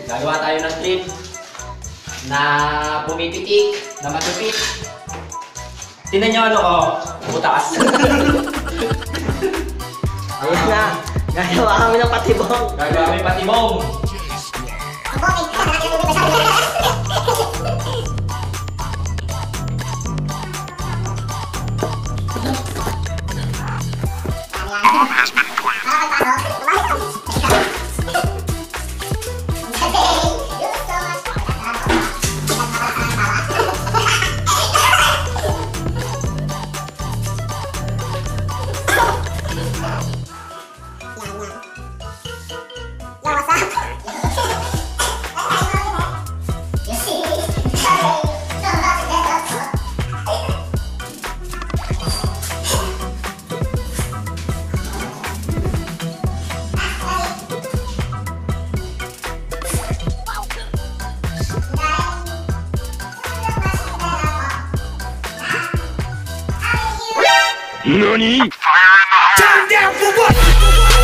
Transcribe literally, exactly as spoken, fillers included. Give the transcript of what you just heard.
Gagawa tayo ng trip na pumipitik, na matupit. Tingnan nyo ano ko, butas. Ayun na, gagawa kami ng patibong. Gagawa kami patibong. Nani? Fire in the hole! Turn down for what?